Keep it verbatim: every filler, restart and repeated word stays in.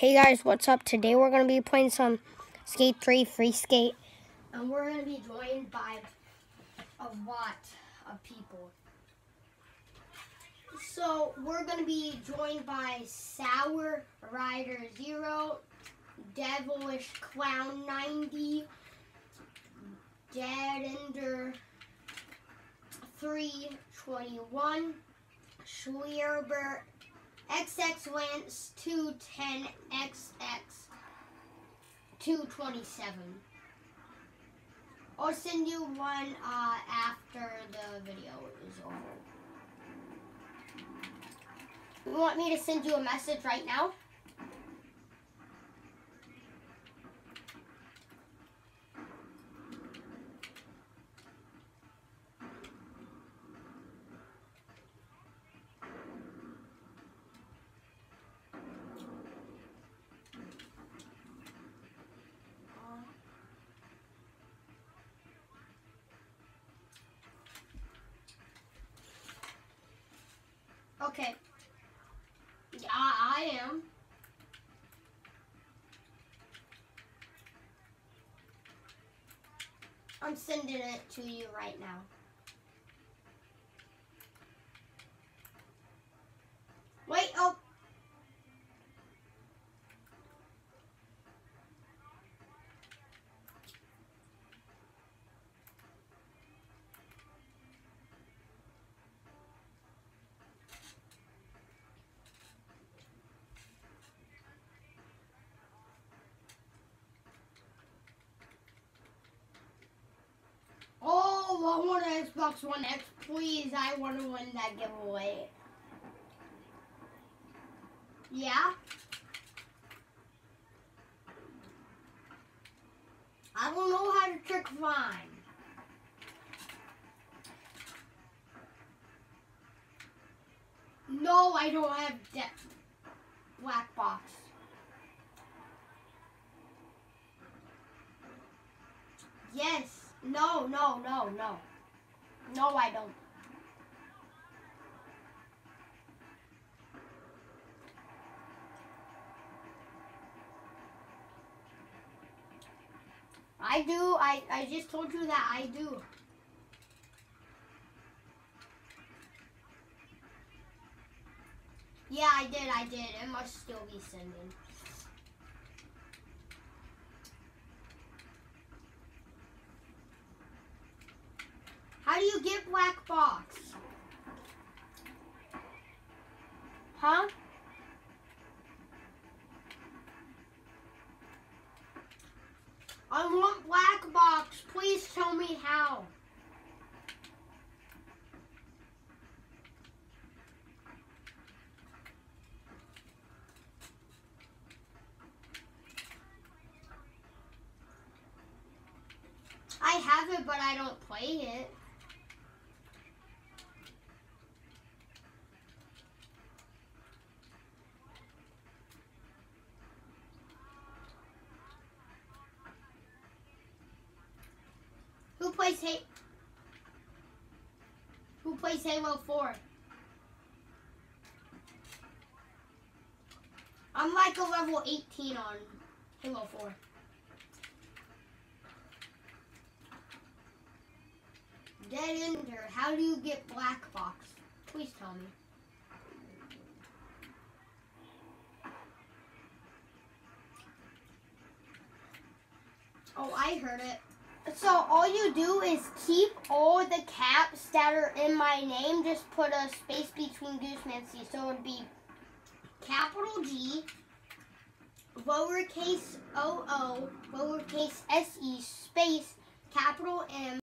Hey guys, what's up? Today we're going to be playing some Skate three Free Skate. And we're going to be joined by a lot of people. So we're going to be joined by Sour Rider Zero, Devilish Clown ninety, Dead Ender three twenty-one, Schlerbert X X Lance two ten X X two twenty-seven. I'll send you one uh, after the video is over. You want me to send you a message right now? Okay. Yeah, I am. I'm sending it to you right now. Wait, oh. Oh, I want an Xbox One X, please. I want to win that giveaway. Yeah? I don't know how to trick Vine. No, I don't have that black box. Yes. No, no, no, no. No, I don't. I do. I, I just told you that I do. Yeah, I did. I did. It must still be sending. How do you get black box? Huh? I want black box. Please tell me how. I have it, but I don't play it. Who plays Halo? Who plays Halo four? I'm like a level eighteen on Halo four. Dead Ender, how do you get black box? Please tell me. Oh, I heard it. So all you do is keep all the caps that are in my name, just put a space between Gooseman C. So it would be capital G, lowercase O O, lowercase S E, space, capital M,